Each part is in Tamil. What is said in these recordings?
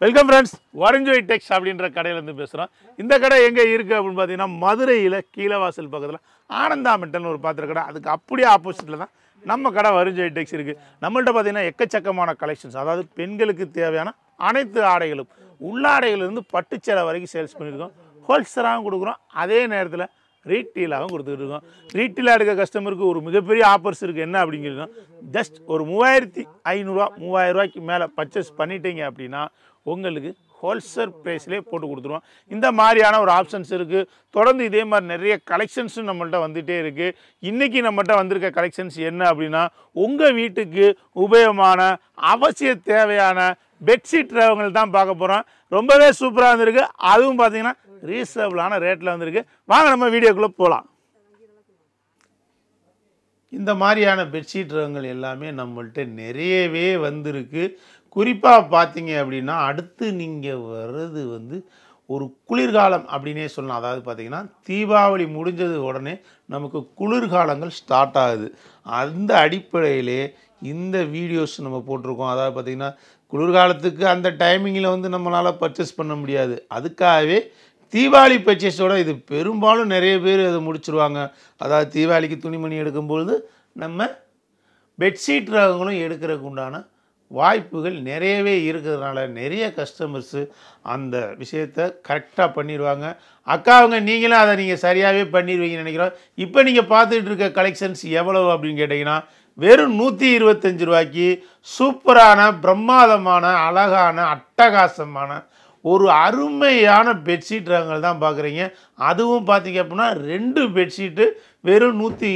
வெல்கம் ஃப்ரெண்ட்ஸ், வருஞ்சோய் டெக்ஸ் அப்படின்ற கடையிலேருந்து பேசுகிறோம். இந்த கடை எங்கே இருக்குது அப்படின்னு பார்த்தீங்கன்னா, மதுரையில் கீழவாசல் பக்கத்தில் ஆனந்தா மெட்டல்னு ஒரு பாத்திர கடை. அதுக்கு அப்படியே ஆப்போசிட்டில் தான் நம்ம கடை வருஞ்சோய் டெக்ஸ் இருக்குது. நம்மள்ட்ட பார்த்தீங்கன்னா எக்கச்சக்கமான கலெக்ஷன்ஸ், அதாவது பெண்களுக்கு தேவையான அனைத்து ஆடைகளும், உள்ளாடைகளிலிருந்து பட்டுச்சேலை வரைக்கும் சேல்ஸ் பண்ணியிருக்கோம். ஹோல்சேலாகவும் கொடுக்குறோம், அதே நேரத்தில் ரீட்டெயிலாகவும் கொடுத்துக்கிட்டு இருக்கோம். ரீட்டெயிலாக எடுக்க கஸ்டமருக்கு ஒரு மிகப்பெரிய ஆஃபர்ஸ் இருக்குது. என்ன அப்படிங்கிறதுனா, ஜஸ்ட் ஒரு 3500 3000 ரூபாய்க்கு மேலே பர்ச்சேஸ் பண்ணிட்டீங்க அப்படின்னா உங்களுக்கு ஹோல்சேல் ப்ரைஸ்லேயே போட்டு கொடுத்துருவோம். இந்த மாதிரியான ஒரு ஆப்ஷன்ஸ் இருக்குது. தொடர்ந்து இதே மாதிரி நிறைய கலெக்ஷன்ஸும் நம்மள்ட்ட வந்துகிட்டே இருக்குது. இன்றைக்கி நம்மள்ட்ட வந்திருக்க கலெக்ஷன்ஸ் என்ன அப்படின்னா, உங்கள் வீட்டுக்கு உபயோகமான அவசிய தேவையான பெட்ஷீட் ரகங்கள் தான் பார்க்க போகிறோம். ரொம்பவே சூப்பராக வந்திருக்கு. அதுவும் பார்த்தீங்கன்னா ரீசனபிளான ரேட்டில் வந்திருக்கு. வாங்க நம்ம வீடியோக்குள்ளே போகலாம். இந்த மாதிரியான பெட்ஷீட் ரகங்கள் எல்லாமே நம்மள்ட்ட நிறையவே வந்திருக்கு. குறிப்பாக பார்த்தீங்க அப்படின்னா, அடுத்து நீங்கள் வர்றது ஒரு குளிர்காலம் அப்படின்னே சொல்லலாம். அதாவது பார்த்திங்கன்னா, தீபாவளி முடிஞ்சது உடனே நமக்கு குளிர்காலங்கள் ஸ்டார்ட் ஆகுது. அந்த அடிப்படையிலே இந்த வீடியோஸ் நம்ம போட்டிருக்கோம். அதாவது பார்த்திங்கன்னா, குளிர்காலத்துக்கு அந்த டைமிங்கில் நம்மளால் பர்ச்சேஸ் பண்ண முடியாது. அதுக்காகவே தீபாவளி பர்ச்சேஸோடு இது பெரும்பாலும் நிறைய பேர் அதை முடிச்சுருவாங்க. அதாவது தீபாவளிக்கு துணிமணி எடுக்கும்பொழுது நம்ம பெட்ஷீட் ரகங்களும் எடுக்கிறதுக்கு உண்டான வாய்ப்புகள் நிறையவே இருக்கிறதுனால நிறைய கஸ்டமர்ஸு அந்த விஷயத்தை கரெக்டாக பண்ணிடுவாங்க. அக்கா அவங்க நீங்களும் அதை நீங்கள் சரியாகவே பண்ணிடுவீங்கன்னு நினைக்கிறோம். இப்போ நீங்கள் பார்த்துக்கிட்டு இருக்க கலெக்ஷன்ஸ் எவ்வளவு அப்படின்னு கேட்டிங்கன்னா, வெறும் 125 ரூபாய்க்கு சூப்பரான பிரம்மாதமான அழகான அட்டகாசமான ஒரு அருமையான பெட்ஷீட் ரகங்கள் தான் பார்க்குறீங்க. அதுவும் பார்த்திங்க அப்படின்னா 2 பெட்ஷீட்டு வெறும்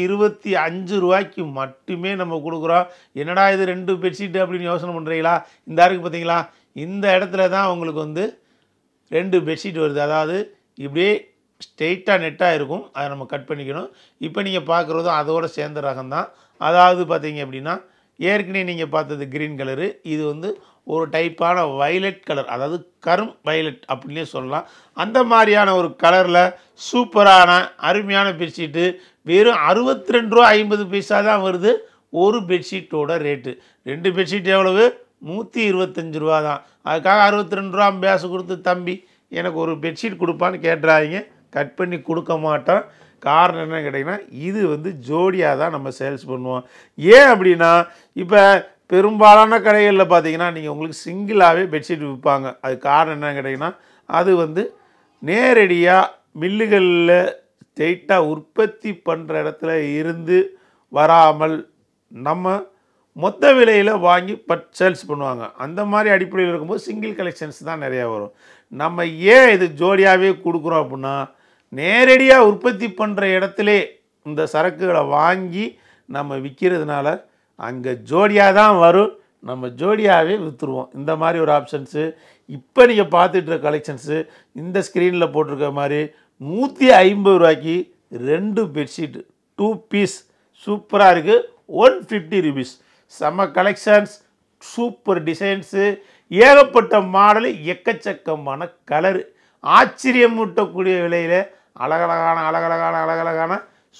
125 ரூபாய்க்கு மட்டுமே நம்ம கொடுக்குறோம். என்னடா இது 2 பெட்ஷீட்டு அப்படின்னு யோசனை பண்ணுறீங்களா? இந்த இருக்குது பார்த்தீங்களா, இந்த இடத்துல தான் உங்களுக்கு 2 பெட்ஷீட் வருது. அதாவது இப்படியே ஸ்ட்ரெயிட்டாக நெட்டாக இருக்கும், அதை நம்ம கட் பண்ணிக்கணும். இப்போ நீங்கள் பார்க்குறதும் அதோடு சேர்ந்த ரகம் தான். அதாவது பார்த்தீங்க அப்படின்னா, ஏற்கனவே நீங்கள் பார்த்தது க்ரீன் கலரு, இது ஒரு டைப்பான வைலட் கலர், அதாவது கரும் வைலட் அப்படின்னே சொல்லலாம். அந்த மாதிரியான ஒரு கலரில் சூப்பரான அருமையான பெட்ஷீட்டு வெறும் 62 ரூபா 50 பைசா தான் வருது ஒரு பெட்ஷீட்டோட ரேட்டு. 2 பெட்ஷீட் எவ்வளவு? 125 ரூபா தான். அதுக்காக 62 ரூபா பேச கொடுத்து தம்பி எனக்கு ஒரு பெட்ஷீட் கொடுப்பான்னு கேட்டுறாங்க. கட் பண்ணி கொடுக்க மாட்டோம். காரணம் என்ன கேட்டிங்கன்னா, இது ஜோடியாக தான் நம்ம சேல்ஸ் பண்ணுவோம். ஏன் அப்படின்னா, இப்போ பெரும்பாலான கடைகளில் பார்த்தீங்கன்னா நீங்கள் உங்களுக்கு சிங்கிளாகவே பெட்ஷீட் விற்பாங்க. அது காரணம் என்னன்னு கேட்டிங்கன்னா, அது நேரடியாக மில்லுகளில் ஸ்ட்ரெயிட்டாக உற்பத்தி பண்ணுற இடத்துல இருந்து வராமல் நம்ம மொத்த விலையில் வாங்கி சேல்ஸ் பண்ணுவாங்க. அந்த மாதிரி அடிப்படையில் இருக்கும்போது சிங்கிள் கலெக்ஷன்ஸ் தான் நிறையா வரும். நம்ம ஏன் இது ஜோடியாகவே கொடுக்குறோம் அப்படின்னா, நேரடியாக உற்பத்தி பண்ணுற இடத்துலே இந்த சரக்குகளை வாங்கி நம்ம விற்கிறதுனால அங்கே ஜோடியாக தான் வரும். நம்ம ஜோடியாகவே விற்றுருவோம். இந்த மாதிரி ஒரு ஆப்ஷன்ஸு இப்போ நீங்கள் பார்த்துட்டு கலெக்ஷன்ஸு இந்த ஸ்க்ரீனில் போட்டிருக்க மாதிரி 150 ரூபாய்க்கு 2 பெட்ஷீட்டு 2 பீஸ் சூப்பராக இருக்குது. 150 ருபீஸ். செம்ம கலெக்ஷன்ஸ், சூப்பர் டிசைன்ஸு, ஏகப்பட்ட மாடலு, எக்கச்சக்கமான கலரு, ஆச்சரியமூட்டக்கூடிய விலையில் அழகழகான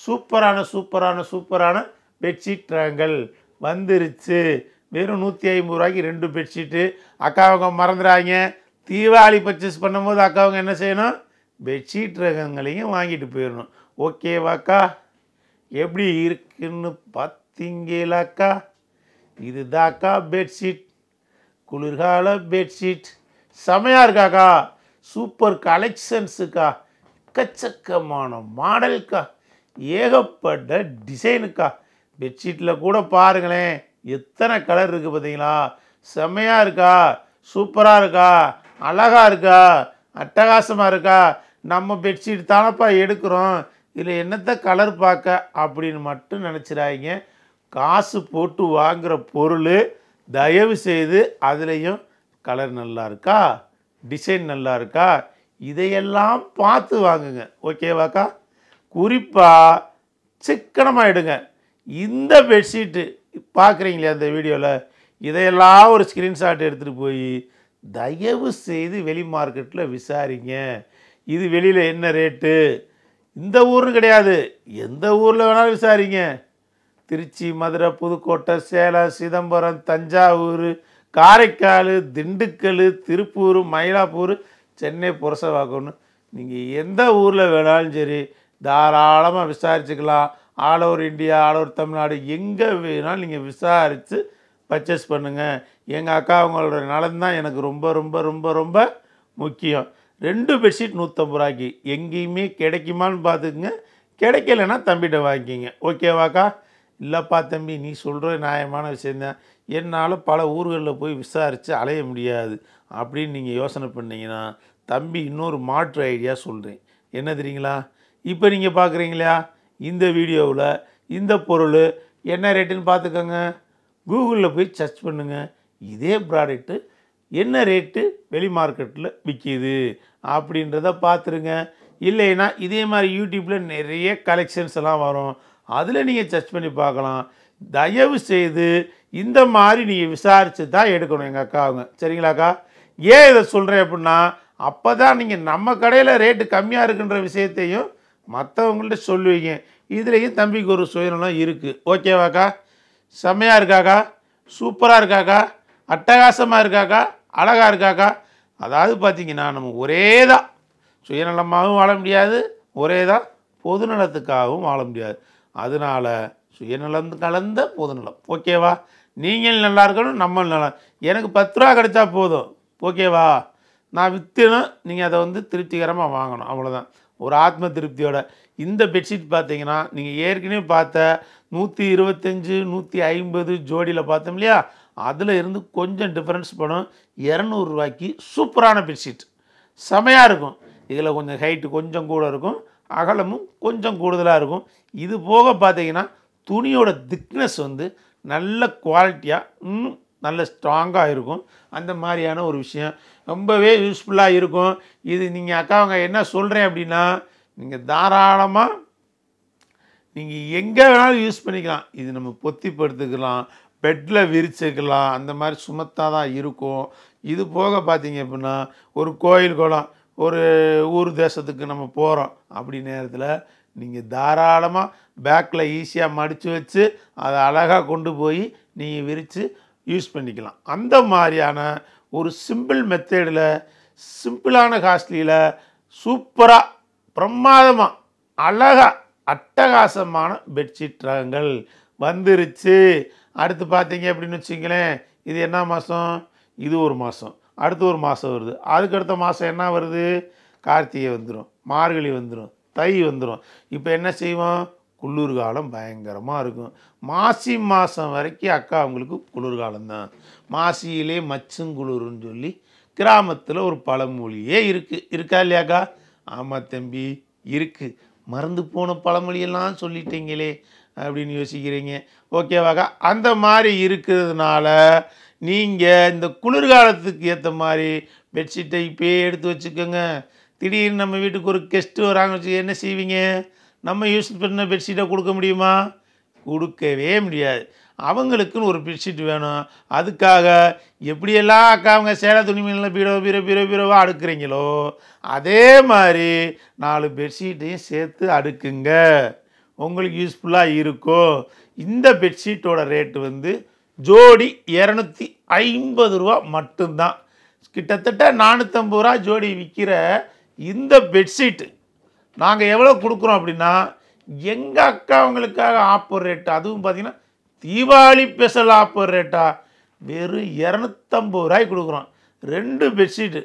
சூப்பரான பெட்ஷீட் ரகங்கள் வந்துருச்சு. வெறும் 150 ரூபாய்க்கு 2 பெட்ஷீட்டு. அக்காவங்க மறந்துடாங்க, தீபாவளி பர்ச்சேஸ் பண்ணும்போது அக்காவங்க என்ன செய்யணும்? பெட்ஷீட் ரகங்களையும் வாங்கிட்டு போயிடணும். ஓகேவாக்கா? எப்படி இருக்குன்னு பார்த்தீங்களாக்கா? இதுதாக்கா பெட்ஷீட், குளிர்கால பெட்ஷீட். செமையாக இருக்காக்கா, சூப்பர் கலெக்ஷன்ஸுக்கா, எக்கச்சக்கமான மாடலுக்கா, ஏகப்பட்ட டிசைனுக்கா. பெட்ஷீட்டில் கூட பாருங்களேன் எத்தனை கலர் இருக்குது பார்த்தீங்களா? செம்மையாக இருக்கா, சூப்பராக இருக்கா, அழகாக இருக்கா, அட்டகாசமாக இருக்கா. நம்ம பெட்ஷீட் தானப்பா எடுக்கிறோம், இதில் என்னத்தை கலர் பார்க்க அப்படின்னு மட்டும் நினச்சிடாதீங்க. காசு போட்டு வாங்குகிற பொருள் தயவு செய்து அதுலேயும் கலர் நல்லா இருக்கா, டிசைன் நல்லா இருக்கா, இதையெல்லாம் பார்த்து வாங்குங்க. ஓகேவாக்கா? குறிப்பாக சிக்கனமாக எடுங்க. இந்த பெட்ஷீட்டு பார்க்குறீங்களே அந்த வீடியோவில், இதையெல்லாம் ஒரு ஸ்க்ரீன்ஷாட் எடுத்துகிட்டு போய் தயவு செய்து வெளி மார்க்கெட்டில் விசாரிங்க. இது வெளியில் என்ன ரேட்டு, இந்த ஊர்னு கிடையாது, எந்த ஊரில் வேணாலும் விசாரிங்க. திருச்சி, மதுரை, புதுக்கோட்டை, சேலம், சிதம்பரம், தஞ்சாவூர், காரைக்கால், திண்டுக்கல், திருப்பூர், மயிலாப்பூர், சென்னை, புரசவாக்கம்னு நீங்கள் எந்த ஊரில் வேணாலும் சரி தாராளமாக விசாரிச்சுக்கலாம். All over India, all over Tamil Nadu எங்கே வேணாலும் நீங்கள் விசாரித்து பர்ச்சேஸ் பண்ணுங்கள். எங்கள் அக்கா அவங்களோட நலன் தான் எனக்கு ரொம்ப ரொம்ப ரொம்ப ரொம்ப முக்கியம். 2 பெட்ஷீட் 150 ரூபாய்க்கு எங்கேயுமே கிடைக்குமான்னு பார்த்துக்குங்க. கிடைக்கலன்னா தம்பிகிட்ட வாங்கிக்கிங்க. ஓகேவாக்கா? இல்லைப்பா தம்பி, நீ சொல்கிற நியாயமான விஷயந்தான், என்னால் பல ஊர்களில் போய் விசாரித்து அலைய முடியாது அப்படின்னு நீங்கள் யோசனை பண்ணிங்கன்னா, தம்பி இன்னொரு மாற்று ஐடியா சொல்கிறேன். என்ன தெரியுங்களா? இப்போ நீங்கள் பார்க்குறீங்களா இந்த வீடியோவில் இந்த பொருள் என்ன ரேட்டுன்னு பார்த்துக்கோங்க. கூகுளில் போய் சர்ச் பண்ணுங்கள். இதே ப்ராடக்ட்டு என்ன ரேட்டு வெளி மார்க்கெட்டில் விற்கிது அப்படின்றத பார்த்துருங்க. இல்லைன்னா இதே மாதிரி யூடியூப்பில் நிறைய கலெக்ஷன்ஸ் எல்லாம் வரும், அதில் நீங்கள் சர்ச் பண்ணி பார்க்கலாம். தயவு செய்து இந்த மாதிரி நீங்கள் விசாரித்து தான் எடுக்கணும் எங்கள் அக்காவுங்க. சரிங்களாக்கா? ஏன் இதை சொல்கிறேன் அப்படின்னா, அப்போ தான் நீங்கள் நம்ம கடையில் ரேட்டு கம்மியாக இருக்குன்ற விஷயத்தையும் மற்றவங்கள்ட்ட சொல்லுவீங்க. இதுலேயும் தம்பிக்கு ஒரு சுயநலம் இருக்குது. ஓகேவாக்கா? செம்மையாக இருக்காக்கா? சூப்பராக இருக்காக்கா? அட்டகாசமாக இருக்காக்கா? அழகாக இருக்காக்கா? அதாவது பார்த்திங்கன்னா, நம்ம ஒரே தான் சுயநலமாகவும் வாழ முடியாது, ஒரே தான் பொதுநலத்துக்காகவும் வாழ முடியாது. அதனால் சுயநலம் கலந்த பொதுநலம். ஓகேவா? நீங்கள் நல்லா இருக்கணும், நம்ம நல்லா. எனக்கு 10 ரூபா கிடைச்சா போதும். ஓகேவா? நான் விற்றுணும், நீங்கள் அதை வந்து திருப்திகரமாக வாங்கணும். அவ்வளோதான். ஒரு ஆத்ம திருப்தியோட. இந்த பெட்ஷீட் பார்த்தீங்கன்னா, நீங்கள் ஏற்கனவே பார்த்த 125, 150 ஜோடியில் பார்த்தோம் இல்லையா, அதில் இருந்து கொஞ்சம் டிஃப்ரென்ஸ் படும். 200 ரூபாய்க்கு சூப்பரான பெட்ஷீட் செமையாக இருக்கும். இதில் கொஞ்சம் ஹைட்டு கொஞ்சம் கூட இருக்கும், அகலமும் கொஞ்சம் கூடுதலாக இருக்கும். இது போக பார்த்தீங்கன்னா துணியோட திக்னஸ் வந்து நல்ல குவாலிட்டியாக இன்னும் நல்ல ஸ்ட்ராங்காக இருக்கும். அந்த மாதிரியான ஒரு விஷயம் ரொம்பவே யூஸ்ஃபுல்லாக இருக்கும். இது நீங்கள் அக்காவங்க என்ன சொல்கிறேன் அப்படின்னா, நீங்கள் தாராளமாக நீங்கள் எங்கே வேணாலும் யூஸ் பண்ணிக்கலாம். இது நம்ம பொத்தி படுத்துக்கலாம், பெட்டில் விரிச்சுக்கலாம், அந்த மாதிரி சுமத்தாக தான் இருக்கும். இது போக பார்த்தீங்க அப்படின்னா, ஒரு கோயில் குளம், ஒரு ஊர் தேசத்துக்கு நம்ம போகிறோம் அப்படி நேரத்தில் நீங்கள் தாராளமாக பேக்கில் ஈஸியாக மடித்து வச்சு அதை அழகாக கொண்டு போய் நீங்கள் விரித்து யூஸ் பண்ணிக்கலாம். அந்த மாதிரியான ஒரு சிம்பிள் மெத்தேடில், சிம்பிளான காஸ்ட்லியில் சூப்பராக பிரமாதமாக அழகாக அட்டகாசமான பெட்ஷீட் ரகங்கள் வந்துருச்சு. அடுத்து பார்த்தீங்க அப்படின்னு வச்சிங்களேன், இது என்ன மாதம்? இது ஒரு மாதம், அடுத்து ஒரு மாதம் வருது, அதுக்கடுத்த மாதம் என்ன வருது? கார்த்திகை வந்துடும், மார்கழி வந்துடும், தை வந்துடும். இப்போ என்ன செய்வோம்? குளிர்காலம் பயங்கரமாக இருக்கும். மாசி மாதம் வரைக்கும் அக்கா அவங்களுக்கு குளிர்காலம்தான். மாசியிலே மச்சுங்குளிர்னு சொல்லி கிராமத்தில் ஒரு பழமொழியே இருக்குது. இருக்கா இல்லையாக்கா? ஆமாம் தம்பி, இருக்குது. மறந்து போன பழமொழியெல்லாம் சொல்லிட்டீங்களே அப்படின்னு யோசிக்கிறீங்க. ஓகேவாக்கா? அந்த மாதிரி இருக்கிறதுனால நீங்கள் இந்த குளிர்காலத்துக்கு ஏற்ற மாதிரி பெட்ஷீட்டை இப்போயே எடுத்து வச்சுக்கோங்க. திடீர்னு நம்ம வீட்டுக்கு ஒரு கெஸ்ட்டு வராங்கன்னு வச்சு என்ன செய்வீங்க? நம்ம யூஸ் பண்ண பெட்ஷீட்டை கொடுக்க முடியுமா? கொடுக்கவே முடியாது. அவங்களுக்குன்னு ஒரு பெட்ஷீட் வேணும். அதுக்காக எப்படியெல்லாம் அக்கா அவங்க சேலை துணிமணிலாம் பீரோவாக அடுக்குறீங்களோ, அதே மாதிரி 4 பெட்ஷீட்டையும் சேர்த்து அடுக்குங்க. உங்களுக்கு யூஸ்ஃபுல்லாக இருக்கும். இந்த பெட்ஷீட்டோட ரேட்டு வந்து ஜோடி 250 ரூபா மட்டும்தான். கிட்டத்தட்ட 450 ரூபா ஜோடி விற்கிற இந்த பெட்ஷீட்டு நாங்கள் எவ்வளோ கொடுக்குறோம் அப்படின்னா, எங்கள் அக்கா அவங்களுக்காக ஆஃபர் ரேட்டு, அதுவும் பார்த்திங்கன்னா தீபாவளி ஸ்பெஷல் ஆஃபர் ரேட்டா வெறும் 250 ரூபாய்க்கு கொடுக்குறோம். 2 பெட்ஷீட்டு.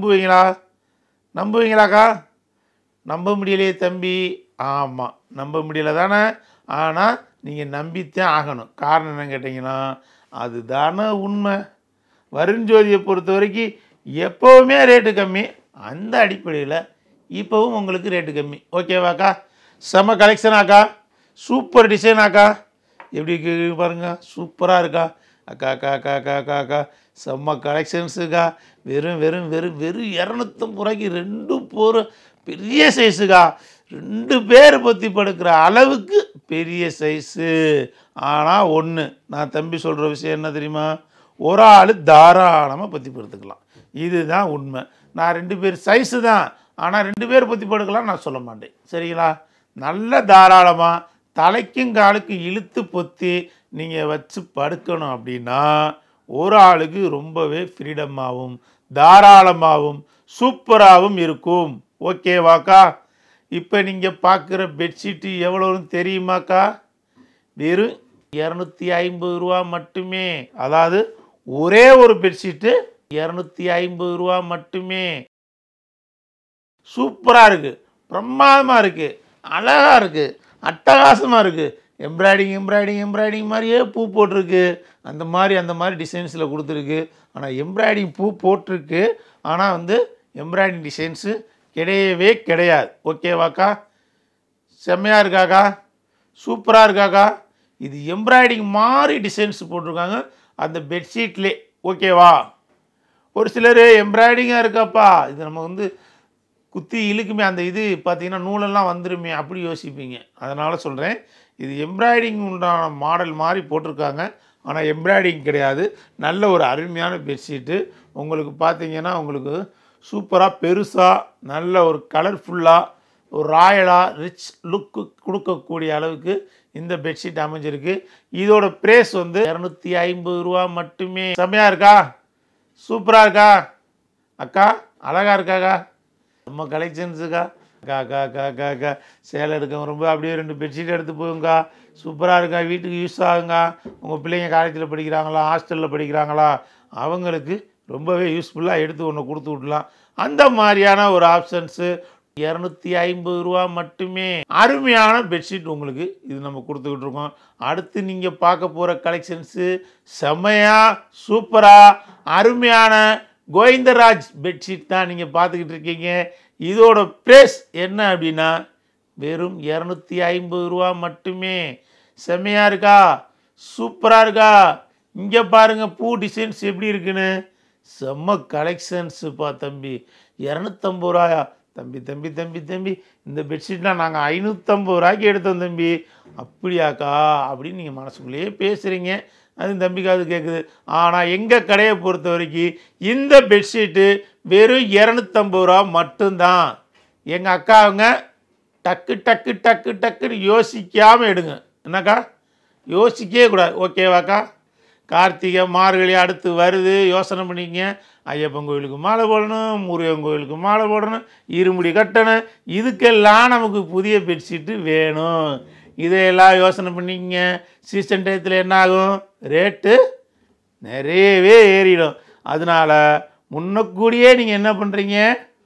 நம்புவீங்களாக்கா? நம்ப முடியலையே தம்பி. ஆமாம், நம்ப முடியலை தானே. ஆனால் நீங்கள் நம்பித்தான் ஆகணும். காரணம் என்னன்னு கேட்டிங்கன்னா, அதுதானே உண்மை. வருண்ஜோதியை பொறுத்த வரைக்கும் எப்போவுமே ரேட்டு கம்மி. அந்த அடிப்படையில் இப்போவும் உங்களுக்கு ரேட்டு கம்மி. ஓகேவாக்கா? செம்ம கலெக்ஷனாக்கா, சூப்பர் டிசைனாக்கா. எப்படி இருக்கு பாருங்கள், சூப்பராக இருக்கா அக்கா? அக்கா அக்கா அக்கா அக்கா அக்கா செம்ம கலெக்ஷன்ஸுக்கா. வெறும் 250 ரூபாய்க்கு 2 போகிற பெரிய சைஸுக்கா. 2 பேர் பொத்தி படுக்கிற அளவுக்கு பெரிய சைஸு. ஆனால் ஒன்று, நான் தம்பி சொல்கிற விஷயம் என்ன தெரியுமா? ஒரு ஆள் தாராளமாக பொத்தி படுத்துக்கலாம். இதுதான் உண்மை. நான் 2 பேர் சைஸு தான், ஆனால் 2 பேர் பொத்தி படுக்கலாம் நான் சொல்ல மாட்டேன். சரிங்களா? நல்ல தாராளமாக தலைக்கும் காலுக்கும் இழுத்து பொத்தி நீங்கள் வச்சு படுக்கணும் அப்படின்னா ஒரு ஆளுக்கு ரொம்பவே ஃப்ரீடமாகவும் தாராளமாகவும் சூப்பராகவும் இருக்கும். ஓகேவாக்கா? இப்போ நீங்கள் பார்க்குற பெட்ஷீட்டு எவ்வளோன்னு தெரியுமாக்கா? வெறும் 250 ரூபா மட்டுமே. அதாவது ஒரே ஒரு பெட்ஷீட்டு 250 ரூபா மட்டுமே. சூப்பராக இருக்குது, பிரமாதமாக இருக்குது, அழகாக இருக்குது, அட்டகாசமாக இருக்குது. எம்ப்ராய்டிங் மாதிரியே பூ போட்டிருக்கு. அந்த மாதிரி டிசைன்ஸில் கொடுத்துருக்கு. ஆனால் எம்ப்ராய்டிங் பூ போட்டிருக்கு, ஆனால் வந்து எம்ப்ராய்டிங் டிசைன்ஸு கிடையவே கிடையாது. ஓகேவாக்கா? செம்மையாக இருக்காக்கா? சூப்பராக இருக்காக்கா? இது எம்ப்ராய்டிங் மாதிரி டிசைன்ஸ் போட்டிருக்காங்க அந்த பெட்ஷீட்லே. ஓகேவா? ஒரு சிலர் எம்ப்ராய்டிங்காக இருக்காப்பா, இது நம்ம வந்து குத்தி இழுக்குமே, அந்த இது பார்த்திங்கன்னா நூலெல்லாம் வந்துடுமே அப்படி யோசிப்பீங்க. அதனால் சொல்கிறேன், இது எம்ப்ராய்டிங் உண்டான மாடல் மாதிரி போட்டிருக்காங்க, ஆனால் எம்ப்ராய்டிங் கிடையாது. நல்ல ஒரு அருமையான பெட்ஷீட்டு. உங்களுக்கு பார்த்திங்கன்னா உங்களுக்கு சூப்பராக பெருசாக நல்ல ஒரு கலர்ஃபுல்லாக ஒரு ராயலாக ரிச் லுக்கு கொடுக்கக்கூடிய அளவுக்கு இந்த பெட்ஷீட் அமைஞ்சிருக்கு. இதோட ப்ரைஸ் வந்து 250 ரூபா மட்டுமே. செம்மையாக இருக்கா? சூப்பராக இருக்கா அக்கா? அழகாக இருக்காக்கா? நம்ம கலெக்ஷன்ஸுக்கா? அக்கா அக்கா அக்கா அக்கா அக்கா சேலை எடுக்க ரொம்ப அப்படியே 2 பெட்ஷீட் எடுத்து போகுங்கக்கா. சூப்பராக இருக்கா? வீட்டுக்கு யூஸ் ஆகுங்க. உங்கள் பிள்ளைங்க காலேஜில் படிக்கிறாங்களா, ஹாஸ்டலில் படிக்கிறாங்களா, அவங்களுக்கு ரொம்பவே யூஸ்ஃபுல்லாக எடுத்து ஒன்று கொடுத்து விடலாம். அந்த மாதிரியான ஒரு ஆப்ஷன்ஸு 250 ரூபா மட்டுமே. அருமையான பெட்ஷீட் உங்களுக்கு இது நம்ம கொடுத்துக்கிட்டு இருக்கோம். அடுத்து நீங்கள் பார்க்க போகிற கலெக்ஷன்ஸு செம்மையாக சூப்பராக அருமையான கோவிந்தராஜ் பெட்ஷீட் தான் நீங்கள் பார்த்துக்கிட்டு இருக்கீங்க. இதோட ப்ரைஸ் என்ன அப்படின்னா வெறும் 250 ரூபா மட்டுமே. செம்மையாக இருக்கா? சூப்பராக இருக்கா? இங்கே பாருங்கள் பூ டிசைன்ஸ் எப்படி இருக்குன்னு. செம்ம கலெக்ஷன்ஸுப்பா தம்பி. 250 ரூபாயா தம்பி? தம்பி தம்பி தம்பி இந்த பெட்ஷீட்லாம் நாங்கள் 550 ரூபாய்க்கு எடுத்தோம் தம்பி. அப்படியாக்கா அப்படின்னு நீங்கள் மனசுக்குள்ளேயே பேசுகிறீங்க. அது தம்பிக்கு அது கேட்குது. ஆனால் எங்கள் கடையை பொறுத்த வரைக்கும் இந்த பெட்ஷீட்டு வெறும் 250 ரூபா மட்டும்தான். எங்கள் அக்காவுங்க டக்கு டக்கு டக்கு டக்குன்னு யோசிக்காமல் எடுங்க. என்னக்கா? யோசிக்கவே கூடாது. ஓகேவாக்கா? கார்த்திகை மார்கழி அடுத்து வருது, யோசனை பண்ணிக்கங்க. ஐயப்பன் கோயிலுக்கு மாலை போடணும், முருகன் கோயிலுக்கு மாலை போடணும், இருமுடி கட்டணும், இதுக்கெல்லாம் நமக்கு புதிய பெட்ஷீட்டு வேணும். இதையெல்லாம் யோசனை பண்ணிக்கங்க. சீசன் டயத்தில் என்ன ஆகும்? ரேட்டு நிறையவே ஏறிடும். அதனால் முன்னக்கூடியே நீங்கள் என்ன பண்ணுறீங்க?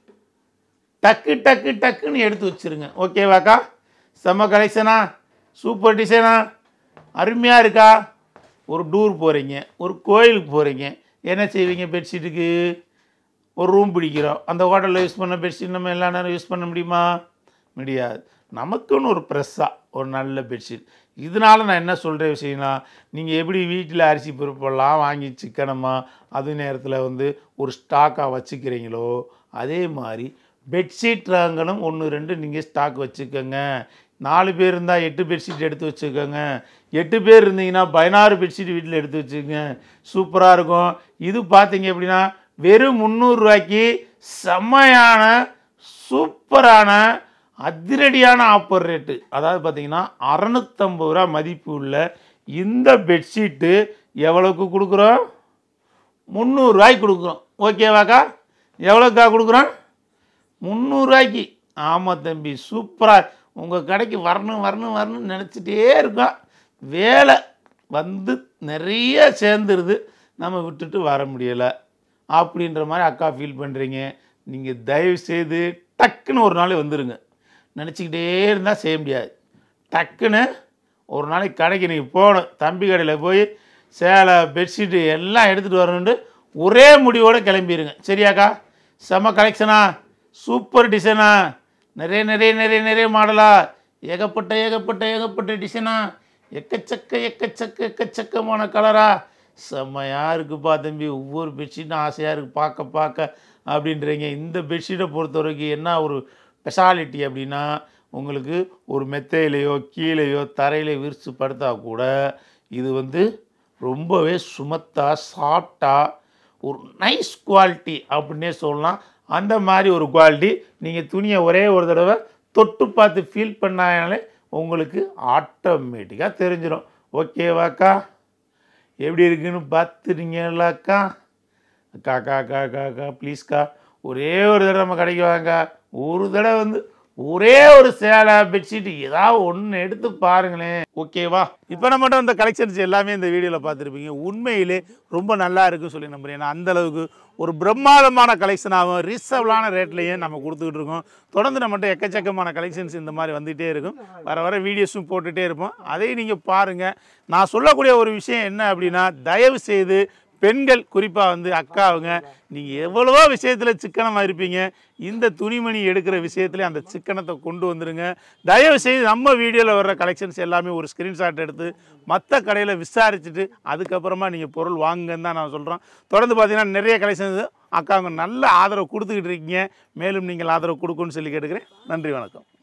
டக்கு டக்கு டக்குன்னு எடுத்து வச்சுருங்க. ஓகேவாக்கா? செம்ம கலெக்ஷனா? சூப்பர் டிசைனா? அருமையாக இருக்கா? ஒரு டூர் போகிறீங்க, ஒரு கோயிலுக்கு போகிறீங்க, என்ன செய்வீங்க? பெட்ஷீட்டுக்கு ஒரு ரூம் பிடிக்கிறோம். அந்த ஹோட்டலில் யூஸ் பண்ண பெட்ஷீட் நம்ம எல்லா நேரம் யூஸ் பண்ண முடியுமா? முடியாது. நமக்குன்னு ஒரு ப்ரெஸ்ஸாக ஒரு நல்ல பெட்ஷீட். இதனால் நான் என்ன சொல்கிற விஷயம்னா, நீங்கள் எப்படி வீட்டில் அரிசி பருப்பெல்லாம் வாங்கி சிக்கனமா அதே நேரத்தில் வந்து ஒரு ஸ்டாக்காக வச்சுக்கிறீங்களோ, அதே மாதிரி பெட்ஷீட் ரகங்களும் 1 2 நீங்கள் ஸ்டாக் வச்சுக்கோங்க. 4 பேர் இருந்தால் 8 பெட்ஷீட் எடுத்து வச்சுக்கோங்க. 8 பேர் இருந்தீங்கன்னா 16 பெட்ஷீட் வீட்டில் எடுத்து வச்சுக்கோங்க. சூப்பராக இருக்கும். இது பார்த்தீங்க அப்படின்னா வெறும் 300 ரூபாய்க்கு செம்மையான சூப்பரான அதிரடியான ஆஃபர் ரேட்டு. அதாவது பார்த்தீங்கன்னா 650 ரூபா மதிப்பு உள்ள இந்த பெட்ஷீட்டு எவ்வளோக்கு கொடுக்குறோம்? 300 ரூபாய்க்கு கொடுக்குறோம். ஓகேவாக்கா? எவ்வளோக்கா கொடுக்குறோம்? 300 ரூபாய்க்கு. ஆமாம் தம்பி, சூப்பராக. உங்கள் கடைக்கு வரணும் வரணும் வரணும்னு நினச்சிட்டே இருக்கோம். வேலை வந்து நிறைய சேர்ந்துருது, நம்ம விட்டுட்டு வர முடியலை அப்படின்ற மாதிரி அக்கா ஃபீல் பண்ணுறீங்க. நீங்கள் தயவுசெய்து டக்குன்னு ஒரு நாள் வந்துடுங்க. நினச்சிக்கிட்டே இருந்தால் செய்ய முடியாது. டக்குன்னு ஒரு நாளைக்கு கடைக்கு நீங்கள் போகணும். தம்பி கடையில் போய் சேலை பெட்ஷீட்டு எல்லாம் எடுத்துகிட்டு வரணுன்ட்டு ஒரே முடிவோடு கிளம்பிடுங்க. சரியாக்கா? செம்ம கலெக்ஷனா? சூப்பர் டிசைனா? நிறைய நிறைய நிறைய நிறைய மாடலா? ஏகப்பட்ட ஏகப்பட்ட ஏகப்பட்ட டிசைனா? எக்கச்சக்கமான கலரா? செம்மையாக இருக்குப்பா தம்பி. ஒவ்வொரு பெட்ஷீட்டும் ஆசையாக இருக்குது பார்க்க பார்க்க அப்படின்றீங்க. இந்த பெட்ஷீட்டை பொறுத்த வரைக்கும் என்ன ஒரு ஸ்பெஷாலிட்டி அப்படின்னா, உங்களுக்கு ஒரு மெத்தையிலையோ கீழேயோ தரையில விரித்து படுத்தா கூட இது வந்து ரொம்பவே சுமத்தாக சாஃப்டாக ஒரு நைஸ் குவாலிட்டி அப்படின்னே சொல்லலாம். அந்த மாதிரி ஒரு குவாலிட்டி. நீங்கள் துணியை ஒரே ஒரு தடவை தொட்டு பார்த்து ஃபீல் பண்ணாலே உங்களுக்கு ஆட்டோமேட்டிக்காக தெரிஞ்சிடும். ஓகேவாக்கா? எப்படி இருக்குன்னு பார்த்துறீங்களாக்கா? அக்கா அக்கா அக்கா அக்கா அக்கா ப்ளீஸ்க்கா, ஒரே ஒரு தடவை நம்ம கடைக்கு வாங்க. ஒரு தடவை வந்து ஒரே ஒரு சேலை பெட்ஷீட் ஏதாவது ஒன்று எடுத்து பாருங்களேன். ஓகேவா? இப்போ நம்மகிட்ட இந்த கலெக்ஷன்ஸ் எல்லாமே இந்த வீடியோவில் பார்த்துருப்பீங்க. உண்மையிலே ரொம்ப நல்லா இருக்குன்னு சொல்லி நம்புறேன். ஏன்னா அந்தளவுக்கு ஒரு பிரம்மாண்டமான கலெக்ஷனாகவும் ரீசனபிளான ரேட்லேயும் நம்ம கொடுத்துக்கிட்டு இருக்கோம். தொடர்ந்து நம்மகிட்ட எக்கச்சக்கமான கலெக்ஷன்ஸ் இந்த மாதிரி வந்துகிட்டே இருக்கும். வர வீடியோஸும் போட்டுகிட்டே இருப்போம். அதையும் நீங்கள் பாருங்கள். நான் சொல்லக்கூடிய ஒரு விஷயம் என்ன அப்படின்னா, தயவு செய்து பெண்கள் குறிப்பாக வந்து அக்காவுங்க, நீங்கள் எவ்வளவோ விஷயத்தில் சிக்கனமாக இருப்பீங்க. இந்த துணிமணி எடுக்கிற விஷயத்துல அந்த சிக்கனத்தை கொண்டு வந்துடுங்க. தயவு செய்து நம்ம வீடியோவில் வர்ற கலெக்ஷன்ஸ் எல்லாமே ஒரு ஸ்க்ரீன்ஷாட் எடுத்து மற்ற கடையில் விசாரிச்சுட்டு அதுக்கப்புறமா நீங்கள் பொருள் வாங்குங்கன்னு தான் நான் சொல்கிறோம். தொடர்ந்து பார்த்தீங்கன்னா நிறைய கலெக்ஷன்ஸ் அக்காவுங்க நல்ல ஆதரவு கொடுத்துக்கிட்டு இருக்கீங்க. மேலும் நீங்கள் ஆதரவு கொடுக்குன்னு சொல்லி கேட்டுக்கிறேன். நன்றி, வணக்கம்.